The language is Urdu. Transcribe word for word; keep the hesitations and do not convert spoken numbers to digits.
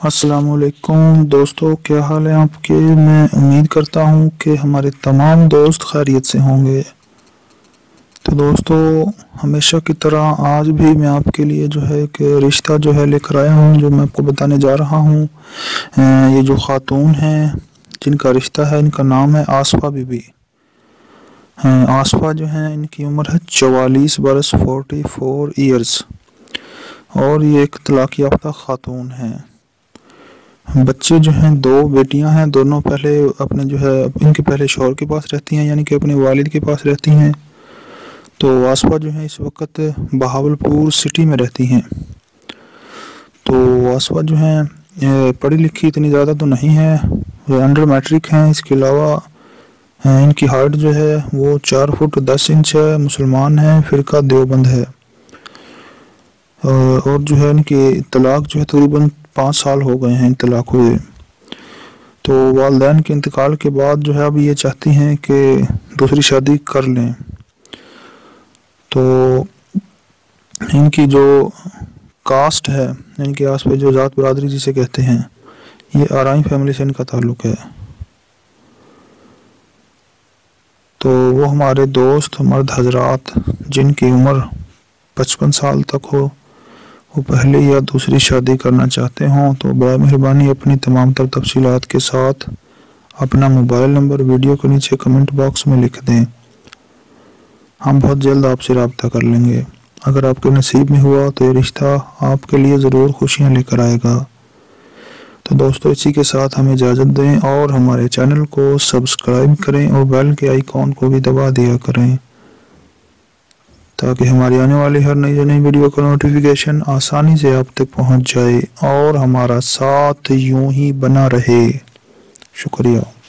السلام علیکم دوستو، کیا حال ہے آپ کے؟ میں امید کرتا ہوں کہ ہمارے تمام دوست خیریت سے ہوں گے۔ تو دوستو، ہمیشہ کی طرح آج بھی میں آپ کے لیے جو ہے ایک رشتہ جو ہے لے کر آیا ہوں، جو میں آپ کو بتانے جا رہا ہوں۔ یہ جو خاتون ہیں جن کا رشتہ ہے، ان کا نام ہے آصفہ بی بی۔ آصفہ جو ہیں، ان کی عمر ہے چوالیس برس فورٹی فور ایئرز، اور یہ ایک طلاق یافتہ خاتون ہیں۔ بچے جو ہیں، دو بیٹیاں ہیں، دونوں پہلے اپنے جو ہے ان کے پہلے شوہر کے پاس رہتی ہیں، یعنی کہ اپنے والد کے پاس رہتی ہیں۔ تو آصفہ جو ہیں اس وقت بہاولپور سٹی میں رہتی ہیں۔ تو آصفہ جو ہیں پڑھی لکھی اتنی زیادہ تو نہیں ہے، وہ انڈر میٹرک ہیں۔ اس کے علاوہ ان کی ہائٹ جو ہے وہ چار فٹ دس انچ ہے، مسلمان ہیں، فرقہ دیوبند ہے، اور جو ہے ان کی طلاق جو ہے تقریباً پانچ سال ہو گئے ہیں طلاق ہوئے۔ تو والدین کے انتقال کے بعد جو ہے اب یہ چاہتی ہیں کہ دوسری شادی کر لیں۔ تو ان کی جو کاسٹ ہے، ان کے آس پاس جو ذات برادری جسے کہتے ہیں، یہ آرائیں فیملی سے ان کا تعلق ہے۔ تو وہ ہمارے دوست مرد حضرات جن کی عمر پچپن سال تک ہو، وہ پہلی یا دوسری شادی کرنا چاہتے ہوں، تو برائے مہربانی اپنی تمام تر تفصیلات کے ساتھ اپنا موبائل نمبر ویڈیو کے نیچے کمنٹ باکس میں لکھ دیں۔ ہم بہت جلد آپ سے رابطہ کر لیں گے۔ اگر آپ کے نصیب میں ہوا تو یہ رشتہ آپ کے لیے ضرور خوشیاں لے کر آئے گا۔ تو دوستو، اسی کے ساتھ ہمیں اجازت دیں اور ہمارے چینل کو سبسکرائب کریں اور بیل کے آئیکن کو بھی دبا دیا کریں، تاکہ ہماری آنے والی ہر نئی نئی ویڈیو کا نوٹیفیکیشن آسانی سے آپ تک پہنچ جائے اور ہمارا ساتھ یوں ہی بنا رہے۔ شکریہ۔